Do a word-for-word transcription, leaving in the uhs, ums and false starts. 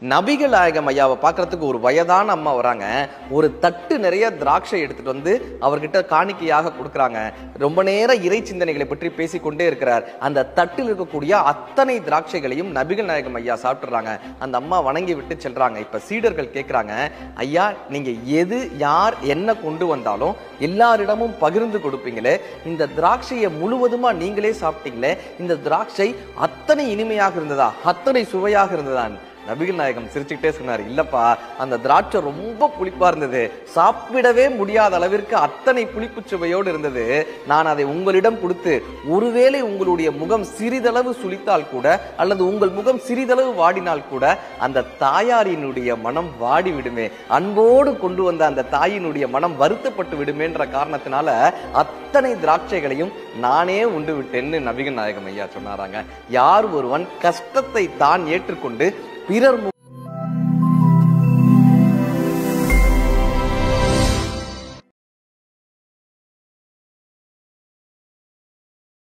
நபிகள் நாயகம் ஐயாவை பார்க்கறதுக்கு ஒரு வயதான அம்மா வராங்க. ஒரு தட்டு நிறைய திராட்சை எடுத்துட்டு வந்து அவர்கிட்ட காணிக்கையாக கொடுக்குறாங்க. ரொம்ப நேரம் இறை சிந்தனைகளை பற்றி பேசிக்கொண்டே இருக்கிறார். அந்த தட்டில் இருக்கக்கூடிய அத்தனை திராட்சைகளையும் நபிகள் நாயகம் ஐயா சாப்பிட்டுறாங்க. அந்த அம்மா வணங்கி விட்டு செல்றாங்க. இப்ப சீடர்கள் கேட்கிறாங்க, ஐயா நீங்க எது யார் என்ன கொண்டு வந்தாலும் எல்லாரிடமும் பகிர்ந்து கொடுப்பீங்களே, இந்த திராட்சையை முழுவதுமா நீங்களே சாப்பிட்டீங்களே, இந்த திராட்சை அத்தனை இனிமையாக இருந்ததா, அத்தனை சுவையாக இருந்ததான்? நபிகள் நாயகம் சிரிச்சுக்கிட்டே சொன்னார், இல்லப்பா அந்த திராட்சை ரொம்ப புளிப்பா இருந்தது, சாப்பிடவே முடியாத அளவிற்கு அத்தனை புளிப்பு சுவையோடு இருந்தது. நான் அதை உங்களிடம் கொடுத்து ஒருவேளை உங்களுடைய முகம் சிறிதளவு சுளித்தால் கூட அல்லது உங்கள் முகம் சிறிதளவு வாடினால் கூட அந்த தாயாரினுடைய மனம் வாடி விடுமே, அன்போடு கொண்டு வந்த அந்த தாயினுடைய மனம் வருத்தப்பட்டு விடுமேன்ற காரணத்தினால அத்தனை திராட்சைகளையும் நானே உண்டு விட்டேன்னு நபிகள் நாயகம் ஐயா சொன்னாராங்க. யார் ஒருவன் கஷ்டத்தை தான் ஏற்றுக்கொண்டு பிறர்